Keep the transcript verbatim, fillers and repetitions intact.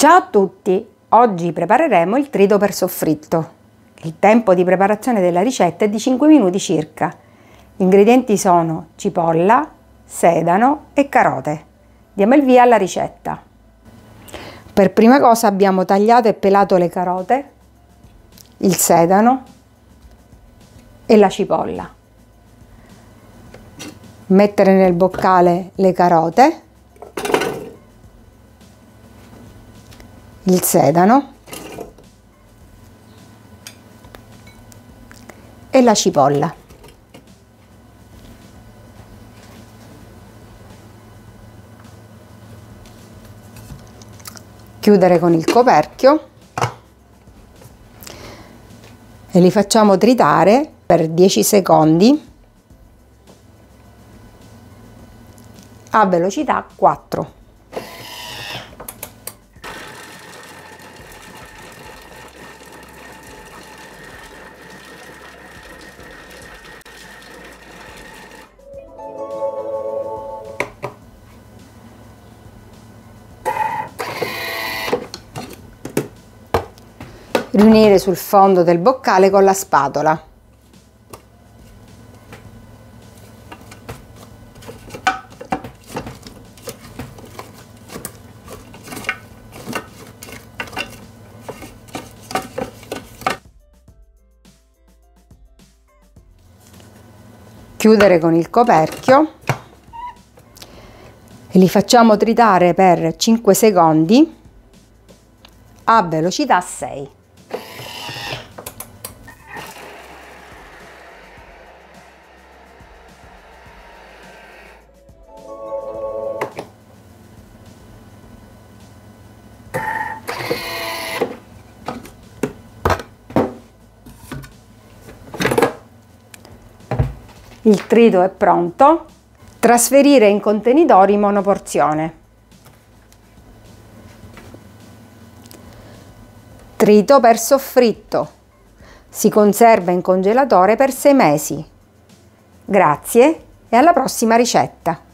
Ciao a tutti! Oggi prepareremo il trito per soffritto. Il tempo di preparazione della ricetta è di cinque minuti circa. Gli ingredienti sono cipolla, sedano e carote. Diamo il via alla ricetta. Per prima cosa abbiamo tagliato e pelato le carote, il sedano e la cipolla. Mettere nel boccale le carote, il sedano e la cipolla. Chiudere con il coperchio e li facciamo tritare per dieci secondi a velocità quattro. Riunire sul fondo del boccale con la spatola. Chiudere con il coperchio e li facciamo tritare per cinque secondi a velocità sei. Il trito è pronto. Trasferire in contenitori monoporzione. Trito per soffritto. Si conserva in congelatore per sei mesi. Grazie e alla prossima ricetta!